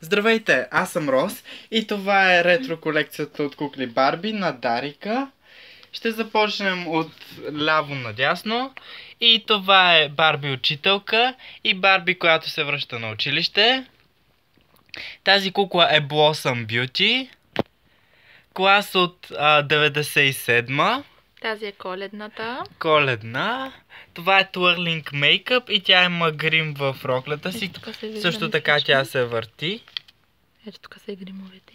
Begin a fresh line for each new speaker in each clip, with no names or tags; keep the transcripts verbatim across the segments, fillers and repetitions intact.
Здравейте, аз съм Рос и това е ретро колекцията от кукли Барби на Дарика. Ще започнем от ляво надясно. И това е Барби учителка и Барби, която се връща на училище. Тази кукла е Blossom Beauty. Клас от а, деветдесет и седма.
Тази е коледната.
Коледна. Това е Twirling Makeup и тя има грим в роклята си. Също така тя се върти.
Ето тук са и гримовете.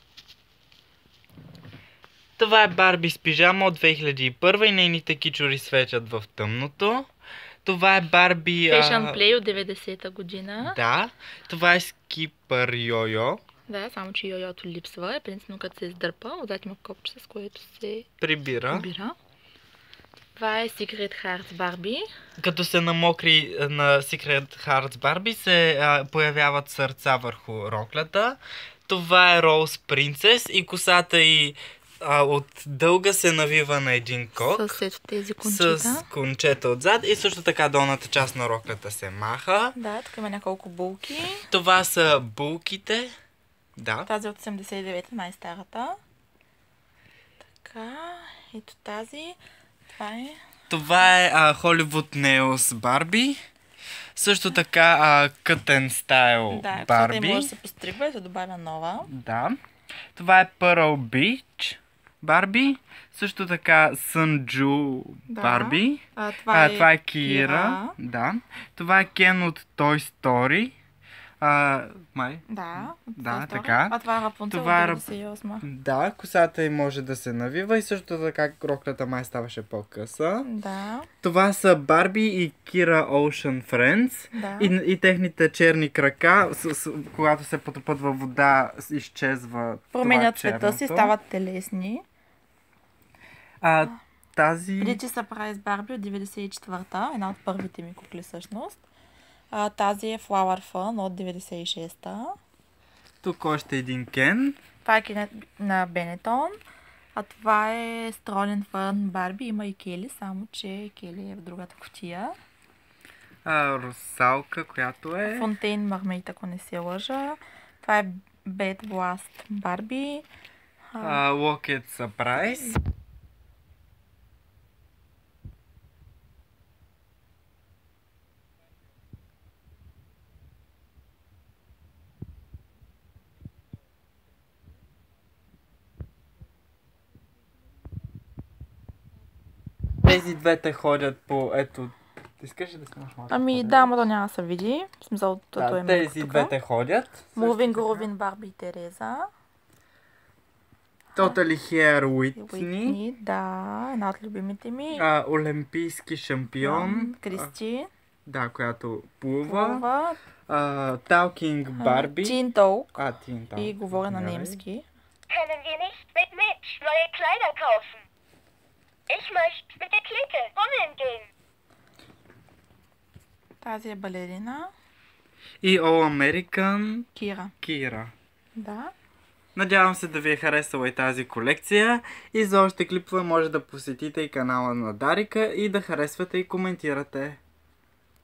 Това е Барби с пижама от две хиляди и първа и нейните кичури светят в тъмното. Това е Барби...
Fashion Play от деветдесета година.
Да. Това е Skipper Йо-Йо.
Да, само че йо-йото липсва. Е принципно като се издърпа. Отзад има копче, с което се
прибира.
прибира. Това е Secret Hearts Барби.
Като се намокри на Secret Hearts Барби, се а, появяват сърца върху роклята. Това е Rose Princess и косата й а, от дълга се навива на един кок.
С ето тези кончета.
С кончета отзад и също така долната част на роклята се маха.
Да, тук има няколко булки.
Това са булките. Да.
Тази от осемдесет и девета, най-старата. Така, ето тази. Това е...
Това е а, Hollywood Nails Барби. Също така а, Cut and Style
да,
Барби.
Да, може да се постригва и се добавя нова.
Да. Това е Pearl Beach Барби. Също така Sunju
да.
Барби.
А, това,
а,
е
това е Кира.
Кира.
Да. Това е Кен от Toy Story. А, май?
Да,
да, така.
А това е Рапунцел
това
от деветдесет и осма.
Да, косата й може да се навива и също така роклята май ставаше по-къса.
Да.
Това са Барби и Кира Ocean Friends.
Да.
И, и техните черни крака, с, с, когато се потопат във вода, изчезва.
Променят цвета си, стават телесни.
А тази...
Pretty Surprise Барби от деветдесет и четвърта, една от първите ми кукли всъщност. А, тази е Flower Fun от деветдесет и шеста.
Тук още един Кен.
Това е Кен на Бенетон. А това е Strolling Fun Барби. Има и Кели, само че Кели е в другата кутия.
А, русалка, която е...
Фонтейн Мармейт, ако не се лъжа. Това е Bad Blast Барби.
А, Locket Surprise. Тези двете ходят по... Ето... Искаш ли да снимаш малко?
Ами да, но то няма да се види. В смисъл, тото
да,
е
тези
тука.
двете ходят.
Moving Rovin Барби и Тереза.
Totally Hair Whitney.
Whitney, да, една от любимите ми.
А, олимпийски шампион.
Кристи.
Да, която плува.
Плува.
Uh, Talking Барби.
Teen Talk.
А, Teen Talk.
И говоря на немски.
Können wir nicht mit Mitch neue Kleider kaufen? Ich möchte mit der Clique rummeln gehen.
Тази е балерина.
И All American
Кира.
Кира.
Да.
Надявам се да ви е харесала и тази колекция. И за още клипове може да посетите и канала на Дарика и да харесвате и коментирате.